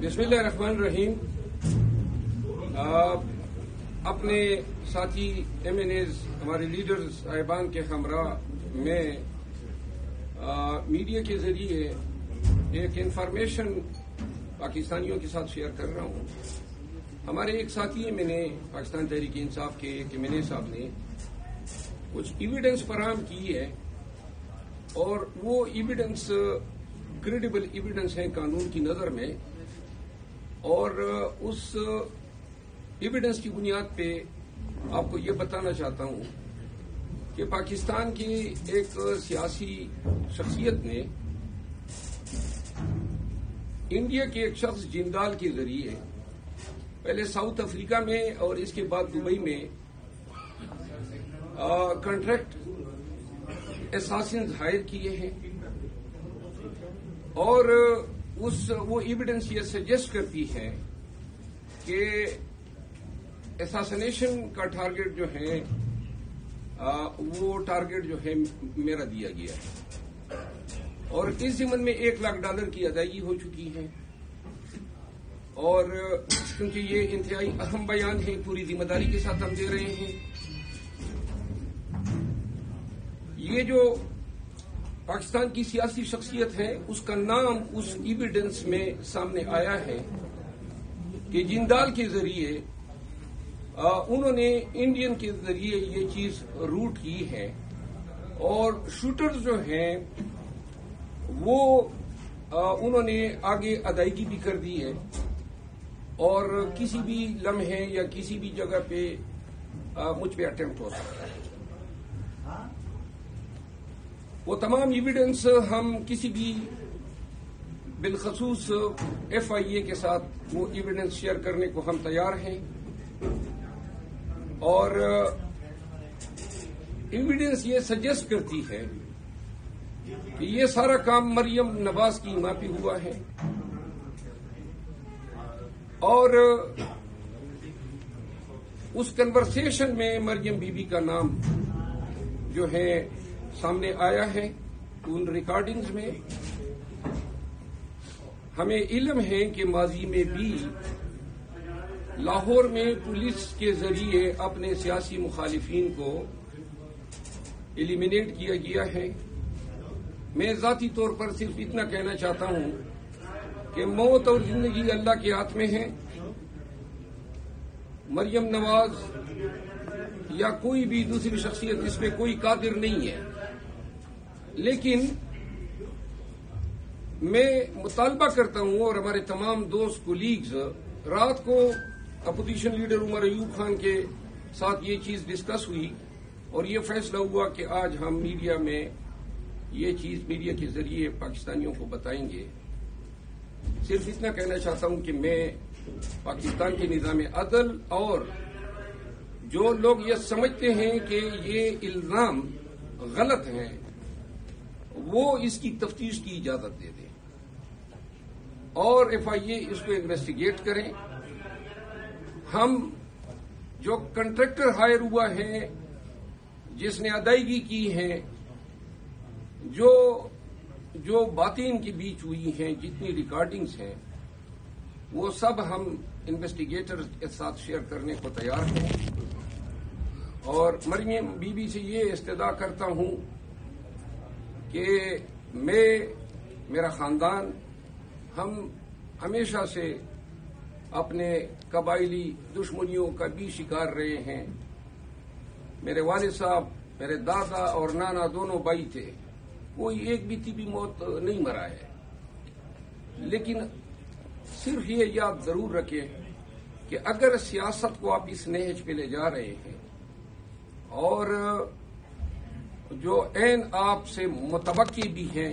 बिस्मिल्लाहिर्रहमानिर्रहीम। अपने साथी MNAs हमारे लीडर्स साहिबान के हमरा में मीडिया के जरिए एक इंफॉर्मेशन पाकिस्तानियों के साथ शेयर कर रहा हूँ। हमारे एक साथी MNA पाकिस्तान तहरीक इंसाफ के एक MNA साहब ने कुछ एविडेंस फराहम की है और वो एविडेंस क्रेडिबल एविडेंस है कानून की नजर में, और उस एविडेंस की बुनियाद पे आपको ये बताना चाहता हूं कि पाकिस्तान की एक सियासी शख्सियत ने इंडिया के एक शख्स जिंदाल के जरिए पहले साउथ अफ्रीका में और इसके बाद दुबई में कॉन्ट्रैक्ट एसासिन्स हायर किए हैं, और वो एविडेंस ये सजेस्ट करती है कि एसासिनेशन का टारगेट जो है वो टारगेट जो है मेरा दिया गया है, और इस जिम्मन में $1 लाख की अदायगी हो चुकी है। और क्योंकि ये इंतहाई अहम बयान है, पूरी जिम्मेदारी के साथ हम दे रहे हैं। ये जो पाकिस्तान की सियासी शख्सियत है उसका नाम उस एविडेंस में सामने आया है कि जिंदाल के जरिए उन्होंने इंडियन के जरिए ये चीज रूट की है, और शूटर्स जो हैं वो उन्होंने आगे अदायगी भी कर दी है, और किसी भी लम्हे या किसी भी जगह पे मुझ पे अटेम्प्ट हो सकता है। वो तमाम एविडेंस हम किसी भी बिलखसूस FIA के साथ वो एविडेंस शेयर करने को हम तैयार हैं, और एविडेंस ये सजेस्ट करती है कि ये सारा काम मरियम नवाज की मापी हुआ है, और उस कन्वर्सेशन में मरियम बीबी का नाम जो है सामने आया है उन रिकॉर्डिंग्स में। हमें इल्म है कि माजी में भी लाहौर में पुलिस के जरिए अपने सियासी मुखालिफिन को एलिमिनेट किया गया है। मैं जाती तौर पर सिर्फ इतना कहना चाहता हूं कि मौत और जिंदगी अल्लाह के हाथ में है। मरियम नवाज या कोई भी दूसरी शख्सियत इस पे कोई कादिर नहीं है, लेकिन मैं मुतालबा करता हूं, और हमारे तमाम दोस्त कोलीग्स, रात को अपोजिशन लीडर उमर अयूब खान के साथ ये चीज डिस्कस हुई और ये फैसला हुआ कि आज हम मीडिया में ये चीज मीडिया के जरिए पाकिस्तानियों को बताएंगे। सिर्फ इतना कहना चाहता हूं कि मैं पाकिस्तान के निज़ाम अदल और जो लोग ये समझते हैं कि ये इल्जाम गलत हैं वो इसकी तफ्तीश की इजाजत दे दें, और FIA इसको इन्वेस्टिगेट करें। हम जो कंट्रैक्टर हायर हुआ है, जिसने अदायगी की है, जो बातें इनके बीच हुई हैं, जितनी रिकॉर्डिंग्स हैं, वो सब हम इन्वेस्टिगेटर्स के साथ शेयर करने को तैयार हैं, और मरियम बीबी से ये इस्तदा करता हूं कि मेरा खानदान, हम हमेशा से अपने कबायली दुश्मनियों का भी शिकार रहे हैं। मेरे वालिद साहब, मेरे दादा और नाना दोनों भाई थे, कोई एक भी मौत नहीं मरा है। लेकिन सिर्फ ये याद जरूर रखें कि अगर सियासत को आप इस नहज पे ले जा रहे हैं और जो ऐन आप से मुतवक्की भी हैं